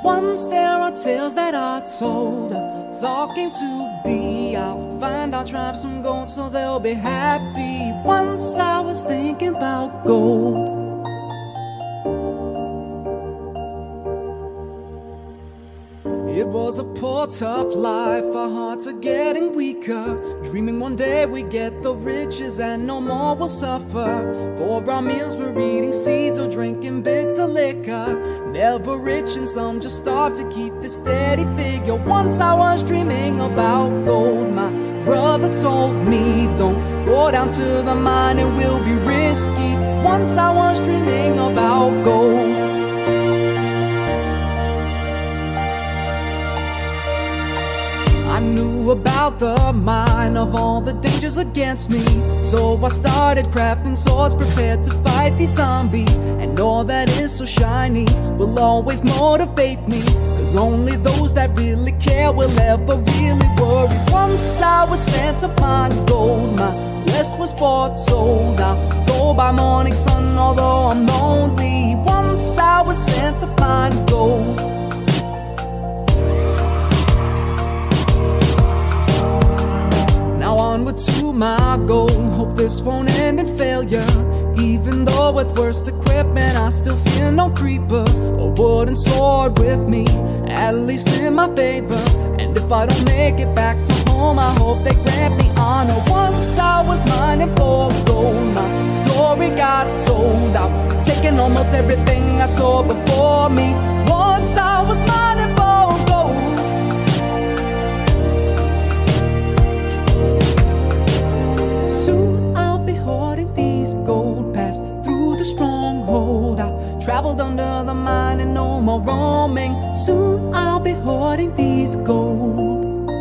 Once there are tales that are told, thought came to be. I'll find our tribe some gold so they'll be happy. Once I was thinking about gold. It was a poor, tough life, our hearts are getting weaker. Dreaming one day we get the riches and no more we'll suffer. For our meals we're eating seeds or drinking bitter liquor. Never rich and some just starve to keep this steady figure. Once I was dreaming about gold. My brother told me don't go down to the mine, it will be risky. Once I was dreaming about gold. I knew about the mine, of all the dangers against me. So I started crafting swords, prepared to fight these zombies. And all that is so shiny will always motivate me, cause only those that really care will ever really worry. Once I was sent to find gold, my quest was foretold. I'll go by morning sun although I'm lonely. Once I was sent to find gold. Onward to my goal, hope this won't end in failure. Even though with worst equipment I still fear no creeper. A wooden sword with me, at least in my favor. And if I don't make it back to home, I hope they grant me honor. Once I was mining for gold, my story got told. I was taking almost everything I saw before me. Once I was mining for gold. Soon I'll be hoarding these gold, pass through the stronghold. I traveled under the mine and no more roaming. Soon I'll be hoarding these gold.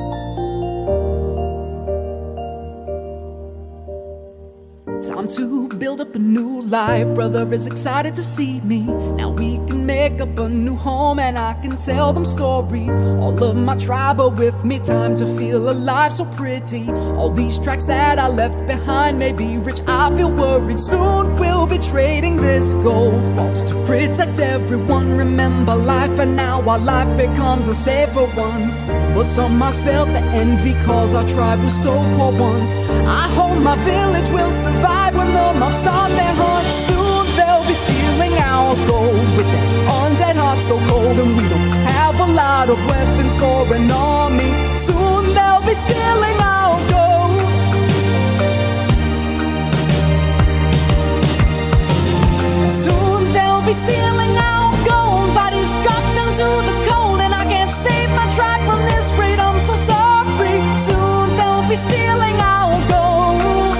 Time to build up a new life. Brother is excited to see me. Now we can make up a new home and I can tell them stories. All of my tribe are with me. Time to feel alive, so pretty. All these tracks that I left behind may be rich, I feel worried. Soon we'll be trading this gold. Walls to protect everyone. Remember life, and now our life becomes a safer one. But some must felt the envy cause our tribe was so poor once. I hope my village will survive when the mobs start their hunt. Soon they'll be stealing our gold with their undead hearts so cold. And we don't have a lot of weapons for an army. Soon they'll be stealing our gold. Soon they'll be stealing our gold. Bodies dropped into the cold, and I can't save my tribe from this freight. I'm so sorry. Soon they'll be stealing our gold.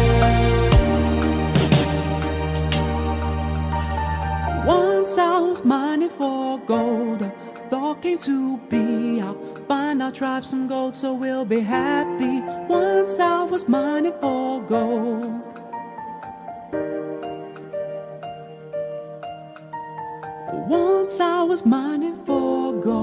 Once I was mining for gold, a thought came to be. I'll find our tribe some gold so we'll be happy. Once I was mining for gold. Once I was mining for gold.